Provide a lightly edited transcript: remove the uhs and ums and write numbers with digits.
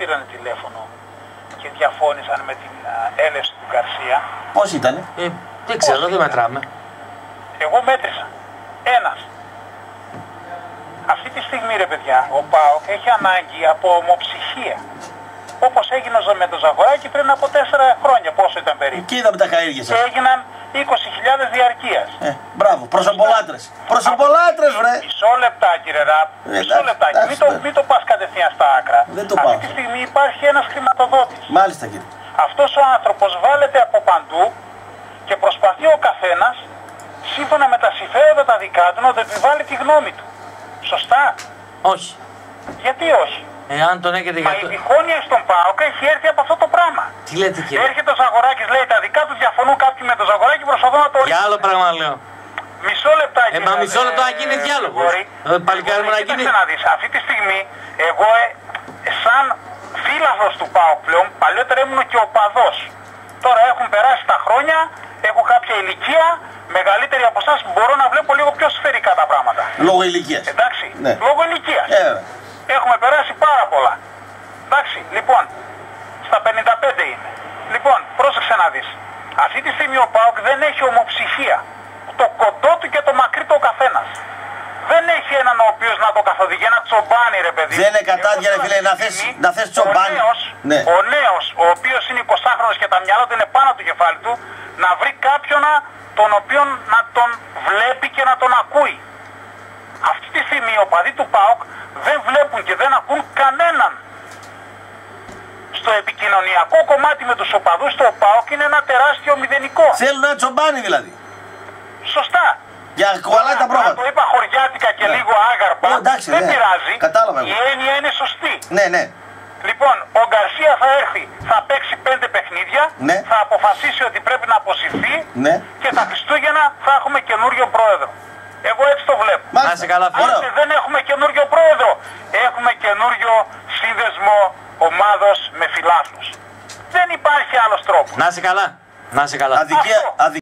πήραν τηλέφωνο και διαφώνησαν με την έλευση του Γκαρσία. Πώς ήτανε? Δεν ξέρω, δεν μετράμε. Εγώ μέτρησα. Ένας. Αυτή τη στιγμή, ρε παιδιά, ο ΠΑΟΚ έχει ανάγκη από ομοψυχία. Όπως έγινε με το Ζαγοράκι πριν από 4 χρόνια. Πόσο ήταν περίπου? Και είδαμε τα χαΐρια σας. Και έγιναν 20.000 διαρκείας. Μπράβο, προσωπολάτρες. Προσωπολάτρες, βρε. Μισό λεπτάκι, ρε ραπ. Μισό λεπτάκι. Μην το πας κατευθείαν στα άκρα. Δεν το πάω. Αυτή τη στιγμή υπάρχει ένας χρηματοδότης. Μάλιστα, κύριε. Αυτός ο άνθρωπος βάλεται από παντού και προσπαθεί ο καθένας σύμφωνα με τα συμφέροντα τα δικά του να το επιβάλλει τη γνώμη του. Σωστά? Όχι. Γιατί όχι? Εάν τον έχετε Μα για η το... διχόνοια στον ΠΑΟΚ έχει έρθει από αυτό το πράγμα. Τι λέτε, κύριε? Έρχεται ο Ζαγοράκης, λέει τα δικά του διαφωνούν κάποιοι με τον Ζαγοράκη, προσπαθούν να το Για άλλο πράγμα λέω. Μισό λεπτάκι. Μα μισό λεπτό να γίνει διάλογος. Παλικάρι μου να γίνει. Κοίταξε να δεις, αυτή τη στιγμή εγώ σαν φίλαθλος του ΠΑΟΚ πλέον, παλιότερα ήμουν και οπαδός. Τώρα έχουν περάσει τα χρόνια, έχω κάποια ηλικία, μεγαλύτερη από εσάς, μπορώ να βλέπω λίγο πιο σφαιρικά τα πράγματα. Λόγω ηλικίας. Εντάξει, Ναι. λόγω ηλικίας. Έχουμε περάσει πάρα πολλά. Εντάξει, λοιπόν, στα 55 είναι. Λοιπόν, πρόσεξε να δεις. Αυτή τη στιγμή ο ΠΑΟΚ δεν έχει ομοψυχία. Το κοντό του και το μακρύ του ο καθένας. Δεν έχει έναν ο οποίος να το καθοδηγεί, ένα τσομπάνι, ρε παιδί. Δεν είναι κατάδια, ρε φίλε, να θες τσομπάνι. Ο νέος, ο οποίος είναι 20χρονος και τα μυαλά του είναι πάνω του κεφάλι του, να βρει κάποιον τον οποίον να τον βλέπει και να τον ακούει. Αυτή τη στιγμή οι οπαδοί του ΠΑΟΚ δεν βλέπουν και δεν ακούν κανέναν. Στο επικοινωνιακό κομμάτι με τους οπαδούς του ΠΑΟΚ είναι ένα τεράστιο μηδενικό. Θέλουν ένα τσομπάνι δηλαδή. Σωστά. Για κουβαλάει τα πρόβατα. Το είπα χωριάτικα και λίγο άγαρπα. Δεν πειράζει. Κατάλαβα. Η έννοια είναι σωστή. Ναι. Λοιπόν, ο Γκαρσία θα έρθει, θα παίξει 5 παιχνίδια, θα αποφασίσει ότι πρέπει να αποσυρθεί και τα Χριστούγεννα θα έχουμε καινούριο πρόεδρο. Εγώ έτσι το βλέπω. Να σε καλά, αν δεν έχουμε καινούριο πρόεδρο, έχουμε καινούριο σύνδεσμο ομάδος με φιλάθλους. Δεν υπάρχει άλλος τρόπος. Να σε καλά. Να σε καλά.